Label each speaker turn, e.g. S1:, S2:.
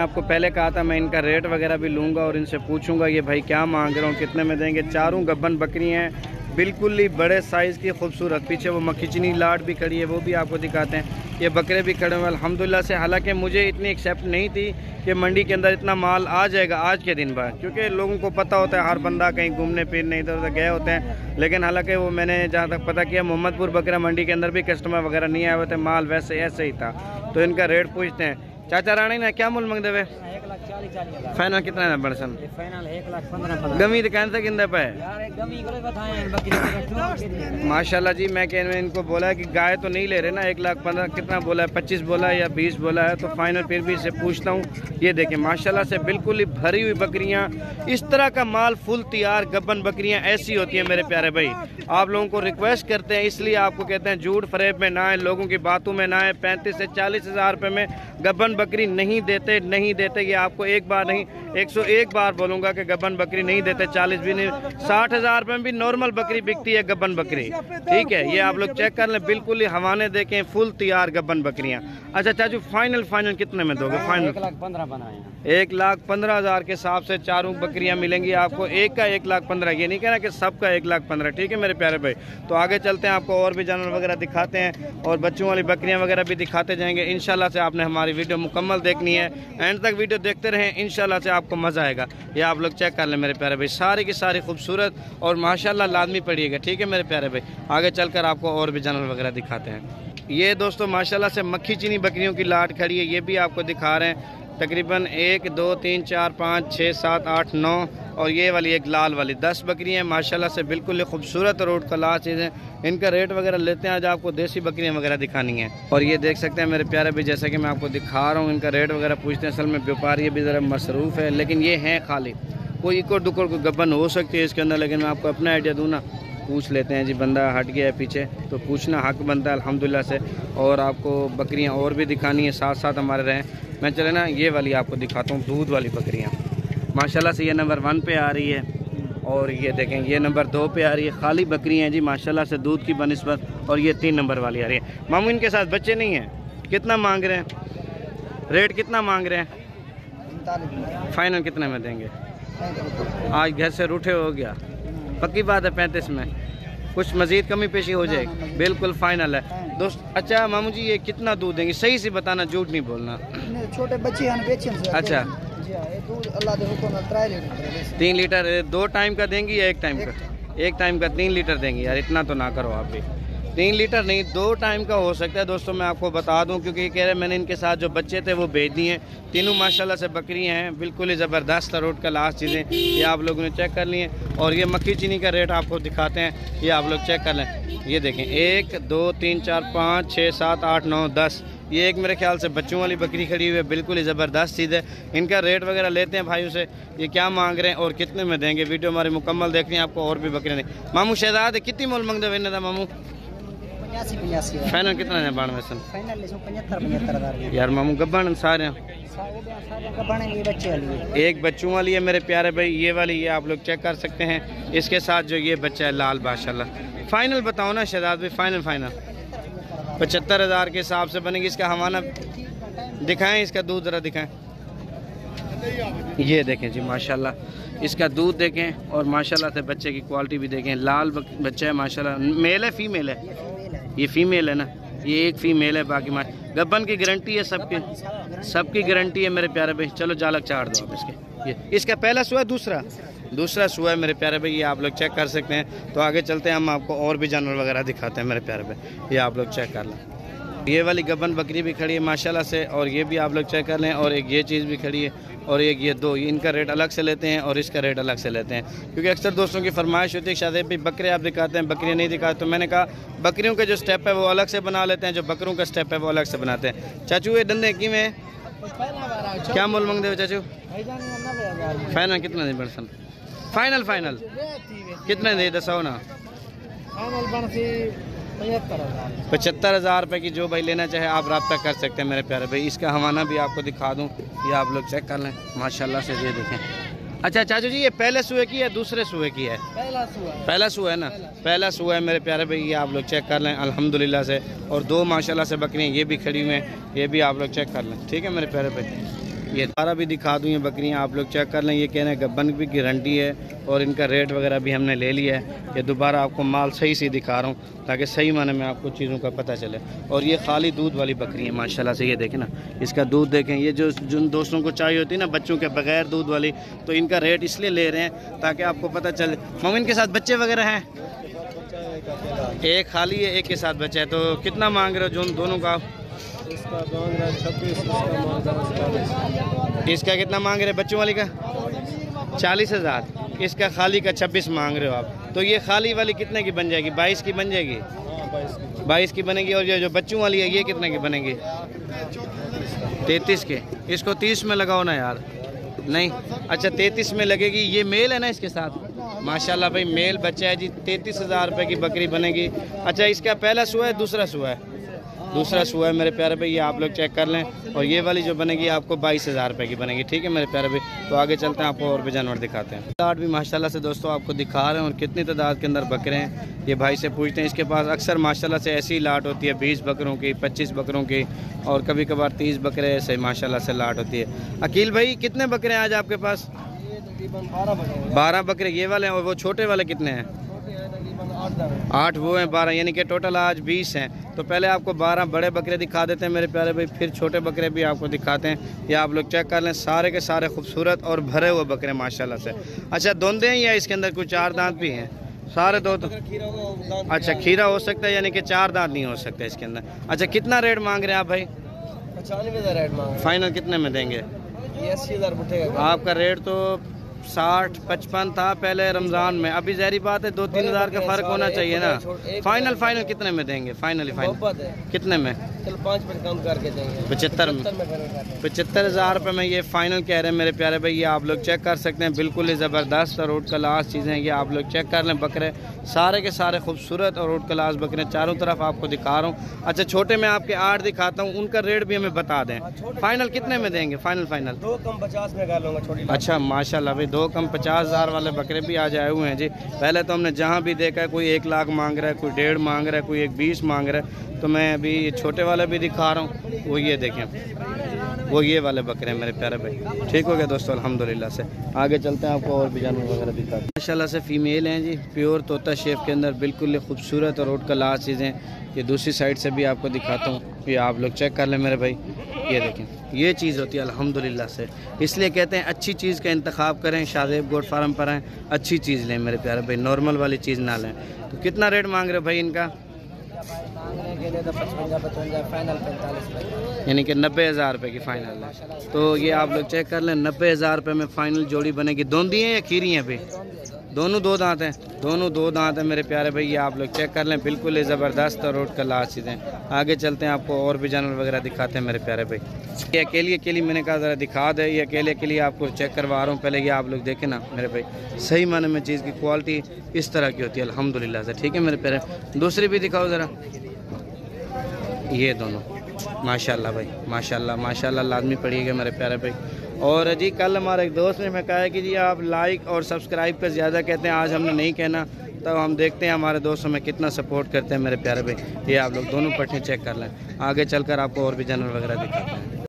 S1: आपको पहले कहा था मैं इनका रेट वगैरह भी लूँगा और इनसे पूछूंगा ये भाई क्या मांग रहा हूँ, कितने में देंगे। चारों गब्बन बकरी हैं, बिल्कुल ही बड़े साइज़ की खूबसूरत। पीछे वो मक्खी चीनी लाट भी खड़ी है, वो भी आपको दिखाते हैं। ये बकरे भी खड़े हुए अल्हम्दुलिल्लाह से। हालांकि मुझे इतनी एक्सेप्ट नहीं थी कि मंडी के अंदर इतना माल आ जाएगा आज के दिन भर, क्योंकि लोगों को पता होता है हर बंदा कहीं घूमने फिरने इधर उधर गए होते हैं। लेकिन हालांकि वो मैंने जहाँ तक पता किया मोहम्मदपुर बकरा मंडी के अंदर भी कस्टमर वगैरह नहीं आए हुए थे, माल वैसे ऐसे ही था। तो इनका रेट पूछते हैं। चाचा रानी ने क्या मूल मंगते हुए? फाइनल कितना है बड़सन? गमी दुकान से किंदे पे माशाल्लाह जी। मैं कहने इनको बोला है कि गाय तो नहीं ले रहे ना, 1,15,000 कितना बोला है, 25 बोला है या 20 बोला है, तो फाइनल फिर भी इसे पूछता हूँ। ये देखें माशाल्लाह से बिल्कुल ही भरी हुई बकरियाँ, इस तरह का माल फुल तैयार गब्बन बकरियाँ ऐसी होती हैं मेरे प्यारे भाई। आप लोगों को रिक्वेस्ट करते हैं, इसलिए आपको कहते हैं झूठ फरेब में ना आए, लोगों की बातों में ना आए। 35 से 40 हज़ार रुपये में गब्बन बकरी नहीं देते, नहीं देते। ये आपको एक बार नहीं 101 बार बोलूँगा कि गब्बन बकरी नहीं देते, 40 भी नहीं, 60 हज़ार रुपये में भी नॉर्मल बकरी बिकती है गब्बन बकरी। ठीक है, ये आप लोग चेक कर लें, बिल्कुल ही हवाने देखें, फुल तैयार गब्बन बकरियाँ। अच्छा चाचू फाइनल कितने में दोगे? फाइनल 1,15,000 बनाए, 1,15,000 के हिसाब से चारों बकरियाँ मिलेंगी आपको। एक का 1,15,000, ये नहीं कहना कि सबका 1,15,000। ठीक है मेरे प्यारे भाई, तो आगे चलते हैं, आपको और भी जानवर वगैरह दिखाते हैं और बच्चों वाली बकरियाँ वगैरह भी दिखाते जाएंगे। इंशाल्लाह से आपने हमारी वीडियो मुकम्मल देखनी है, एंड तक वीडियो देखते रहें, इंशाल्लाह से आपको मज़ा आएगा। ये आप लोग चेक कर लें मेरे प्यारे भाई, सारी की सारी खूबसूरत और माशाल्लाह लाजमी पड़िएगा। ठीक है मेरे प्यारे भाई, आगे चलकर आपको और भी जानवर वगैरह दिखाते हैं। ये दोस्तों माशाल्लाह से मक्खी चीनी बकरियों की लाट खड़ी है, ये भी आपको दिखा रहे हैं। तकरीबन 1 2 3 4 5 6 7 8 9 और ये वाली एक लाल वाली 10 बकरियाँ हैं माशाल्लाह से, बिल्कुल खूबसूरत और रोड क्लास चीज़ें। इनका रेट वगैरह लेते हैं, आज आपको देसी बकरियाँ वगैरह दिखानी है। और ये देख सकते हैं मेरे प्यारे भी, जैसा कि मैं आपको दिखा रहा हूँ, इनका रेट वगैरह पूछते हैं। असल में व्यापारी भी ज़रा मसरूफ़ है, लेकिन ये हैं खाली, कोई इकोड़ दुकोड़ को गब्बन हो सकती है इसके अंदर। लेकिन मैं आपको अपना आइडिया दूँ ना, पूछ लेते हैं जी, बंदा हट गया है पीछे तो पूछना हक बनता है अल्हम्दुलिल्लाह से। और आपको बकरियां और भी दिखानी है, साथ साथ हमारे रहें। मैं चले ना ये वाली आपको दिखाता हूँ, दूध वाली बकरियां माशाल्लाह से। ये नंबर 1 पे आ रही है और ये देखें ये नंबर 2 पे आ रही है। खाली बकरियां हैं जी माशाल्लाह से दूध की बनिस्बत। और ये 3 नंबर वाली आ रही है। मामू इनके साथ बच्चे नहीं हैं, कितना मांग रहे हैं? रेट कितना मांग रहे हैं? फाइनल कितने में देंगे? आज घर से रूठे हो गया, पक्की बात है 35 में कुछ मजीद कमी पेशी हो जाएगी? बिल्कुल फाइनल है दोस्त। अच्छा मामू जी ये कितना दूध देंगे? सही से बताना, झूठ नहीं बोलना।
S2: छोटे बच्चे
S1: अच्छा 3 लीटर 2 टाइम का देंगी या 1 टाइम का? 1 टाइम का 3 लीटर देंगी यार, इतना तो ना करो आप भी। 3 लीटर नहीं, 2 टाइम का हो सकता है दोस्तों। मैं आपको बता दूं क्योंकि ये कह रहे मैंने इनके साथ जो बच्चे थे वो भेज दिए। तीनों माशाल्लाह से बकरियां हैं, बिल्कुल ही ज़बरदस्त रोड का लास्ट चीज़ें ये आप लोगों ने चेक कर ली हैं। और ये मक्खी चीनी का रेट आपको दिखाते हैं, ये आप लोग चेक कर लें। ये देखें 1 2 3 4 5 6 7 8 9 10, ये एक मेरे ख्याल से बच्चों वाली बकरी खड़ी हुई है, बिल्कुल ही ज़बरदस्त चीज़ है। इनका रेट वगैरह लेते हैं भाइयों से, ये क्या मांग रहे हैं और कितने में देंगे। वीडियो हमारी मुकम्मल देखनी है, आपको और भी बकरियाँ दें। मामू शहजाद कितनी मोल मंगते हुए था मामू?
S2: 85
S1: फाइनल कितना है? 92 सन
S2: फाइनल 75
S1: यार मामू गब्बन सारे एक बच्चों वाली है मेरे प्यारे भाई। ये वाली ये आप लोग चेक कर सकते हैं, इसके साथ जो ये बच्चा है लाल माशाल्लाह। फाइनल बताओ ना शहजाद भाई, फाइनल 75,000 के हिसाब से बनेगी। इसका हवाना दिखाएं, इसका दूध ज़रा दिखाएं। ये देखें जी माशाल्लाह, इसका दूध देखें और माशाल्लाह से बच्चे की क्वालिटी भी देखें। लाल बच्चा है माशाल्लाह। मेल है फीमेल है? ये फीमेल है ना, ये एक फीमेल है। बाकी गब्बन की गारंटी है, सबकी गारंटी है मेरे प्यारे भाई। चलो जालक चाड़ दो आप इसके। ये इसका पहला सुआ है, दूसरा सुआ है मेरे प्यारे भाई, ये आप लोग चेक कर सकते हैं। तो आगे चलते हैं, हम आपको और भी जानवर वगैरह दिखाते हैं मेरे प्यारे भाई, ये आप लोग चेक कर लें। ये वाली गब्बन बकरी भी खड़ी है माशाल्लाह से, और ये भी आप लोग चेक कर लें। और एक ये चीज़ भी खड़ी है, और एक ये दो, इनका रेट अलग से लेते हैं और इसका रेट अलग से लेते हैं। क्योंकि अक्सर दोस्तों की फरमाइश होती है शाहज़ैब भी बकरे आप दिखाते हैं, बकरियाँ नहीं दिखाते। तो मैंने कहा बकरियों के जो स्टेप है वो अलग से बना लेते हैं, जो बकरों का स्टेप है वो अलग से बनाते हैं। चाचू ये डंडे की में क्या मोल मंगते हो चाचू? फाइनल कितना दे बरसन? फाइनल कितने दे दसाओ ना? 75,000 रुपये की जो भाई लेना चाहे आप रब्ता कर सकते हैं मेरे प्यारे भाई। इसका हवाना भी आपको दिखा दूं, ये आप लोग चेक कर लें माशाल्लाह से, ये देखें। अच्छा चाचू जी ये पहले सुए की है दूसरे सुए की है? पहला सुआ है ना, पहला सुआ है मेरे प्यारे भाई, ये आप लोग चेक कर लें अल्हम्दुलिल्लाह से। और 2 माशाल्लाह से बकरियाँ ये भी खड़ी हुई हैं, ये भी आप लोग चेक कर लें। ठीक है मेरे प्यारे भाई, ये दोबारा भी दिखा दूँ ये बकरियाँ, आप लोग चेक कर लें। ये कह रहे हैं गब्बन की गारंटी है और इनका रेट वगैरह भी हमने ले लिया है। ये दोबारा आपको माल सही से दिखा रहा हूँ ताकि सही माने में आपको चीज़ों का पता चले। और ये खाली दूध वाली बकरी है माशाल्लाह से, ये देखें ना, इसका दूध देखें। ये जो जिन दोस्तों को चाहिए होती है ना बच्चों के बगैर दूध वाली, तो इनका रेट इसलिए ले रहे हैं ताकि आपको पता चले। मोमिन के साथ बच्चे वगैरह हैं? एक खाली है, एक के साथ बच्चा है। तो कितना मांग रहे हो जो दोनों का?
S2: इसका मांग रहा है 26,
S1: इसका कितना मांग रहे हैं बच्चों वाली का? 40,000। इसका खाली का 26 मांग रहे हो आप। तो ये खाली वाली कितने की बन जाएगी? 22 की बन जाएगी? 22 की बनेगी। और ये जो बच्चों वाली है ये कितने की बनेगी? 33 के। इसको 30 में लगाओ ना यार। नहीं, अच्छा 33 में लगेगी। ये मेल है ना इसके साथ? माशाल्लाह भाई मेल बच्चा है जी। 33,000 रुपये की बकरी बनेगी। अच्छा इसका पहला सुआ है दूसरा सुआ है? दूसरा सुआ है मेरे प्यारे भाई, ये आप लोग चेक कर लें। और ये वाली जो बनेगी आपको 22,000 रुपये की बनेगी। ठीक है मेरे प्यारे भाई, तो आगे चलते हैं, आपको और भी जानवर दिखाते हैं। लाट भी माशाल्लाह से दोस्तों आपको दिखा रहे हैं और कितनी तादाद के अंदर बकरे हैं ये भाई से पूछते हैं। इसके पास अक्सर माशाल्लाह से ऐसी लाट होती है 20 बकरों की, 25 बकरों की, और कभी कभार 30 बकरे ऐसे माशाल्लाह से लाट होती है। अकील भाई कितने बकरे हैं आज आपके पास? 12 बकरे ये वाले हैं। और वो छोटे वाले कितने हैं? 8 वो हैं, 12 यानी कि टोटल आज 20 हैं। तो पहले आपको 12 बड़े बकरे दिखा देते हैं मेरे प्यारे भाई, फिर छोटे बकरे भी आपको दिखाते हैं। ये आप लोग चेक कर लें, सारे के सारे खूबसूरत और भरे हुए बकरे माशाल्लाह से। अच्छा दोंदे हैं या इसके अंदर कुछ 4 दांत भी हैं? सारे दो तो अच्छा खीरा हो सकता है, यानी कि 4 दांत नहीं हो सकते इसके अंदर। अच्छा कितना रेट मांग रहे हैं आप भाई?
S2: 95,000 रेट मांग।
S1: फाइनल कितने में देंगे?
S2: 80,000 उठेगा।
S1: आपका रेट तो 60-55 था पहले रमज़ान में, अभी ज़हरी बात है 2-3 हज़ार का फ़र्क होना चाहिए ना। फाइनल कितने में देंगे? फाइनल कितने में?
S2: 5% कम करके देंगे।
S1: 75 में? 75,000 रुपये में ये फ़ाइनल कह रहे हैं मेरे प्यारे भाई। ये आप लोग चेक कर सकते हैं, बिल्कुल ही ज़बरदस्त और रोड क्लास चीज़ें ये आप लोग चेक कर लें। बकरे सारे के सारे खूबसूरत और रोड क्लास बकरे चारों तरफ आपको दिखा रहा हूँ। अच्छा छोटे में आपके 8 दिखाता हूँ, उनका रेट भी हमें बता दें। फाइनल कितने में देंगे? फाइनल
S2: 2 कम 50 में कर लूँगा छोटी।
S1: अच्छा माशाल्लाह भाई 2 कम 50,000 वाले बकरे भी आज आए हुए हैं जी। पहले तो हमने जहाँ भी देखा है कोई 1 लाख मांग रहा है, कोई 1.5 मांग रहा है, कोई 1.20 मांग रहा है। तो मैं अभी छोटे वाले भी दिखा रहा हूँ, वो ये देखें, वो ये वाले बकरे हैं मेरे प्यारे भाई। ठीक हो गया दोस्तों अल्हम्दुलिल्लाह से। आगे चलते हैं, आपको और भी जानवर वगैरह दिखाते हैं। माशाल्लाह से फ़ीमेल हैं जी, प्योर तोता शेप के अंदर, बिल्कुल खूबसूरत और रोड का लास्ट चीज़ें। ये दूसरी साइड से भी आपको दिखाता हूँ, ये आप लोग चेक कर लें मेरे भाई। ये देखें, ये चीज़ होती है अल्हम्दुलिल्लाह से। इसलिए कहते हैं अच्छी चीज़ का इंतखाब करें, शाहज़ैब गोट फार्म पर आएँ, अच्छी चीज़ लें मेरे प्यारे भाई, नॉर्मल वाली चीज़ ना लें। तो कितना रेट मांग रहे हो भाई इनका?
S2: तो 55 फाइनल 45,
S1: यानी कि 90,000 रुपये की फ़ाइनल है। तो ये आप लोग चेक कर लें, 90,000 रुपये में फ़ाइनल जोड़ी बनेगी। दोंदी हैं या खीरी हैं भाई? दोनों 2 दांत हैं, दोनों 2 दांत हैं मेरे प्यारे भाई। ये आप लोग चेक कर लें, बिल्कुल ज़बरदस्त और रोड का लास्ट चीज़ें। आगे चलते हैं, आपको और भी जानवर वगैरह दिखाते हैं मेरे प्यारे भाई। ये अकेली मैंने कहा ज़रा दिखा दे, ये अकेले आपको चेक करवा रहा हूँ। पहले ये आप लोग देखें ना मेरे भाई, सही माने में चीज़ की क्वालिटी इस तरह की होती है अल्हम्दुलिल्लाह से। ठीक है मेरे प्यारे, दूसरी भी दिखाओ ज़रा। ये दोनों माशाल्लाह भाई, माशाल्लाह लाजमी पड़िएगा मेरे प्यारे भाई। और जी कल हमारे एक दोस्त ने मैं कहा है कि जी आप लाइक और सब्सक्राइब पर ज़्यादा कहते हैं, आज हमने नहीं कहना। तो हम देखते हैं हमारे दोस्त हमें कितना सपोर्ट करते हैं मेरे प्यारे भाई। ये आप लोग दोनों पट्टी चेक कर लें, आगे चलकर आपको और भी जानवर वगैरह दिखाते हैं।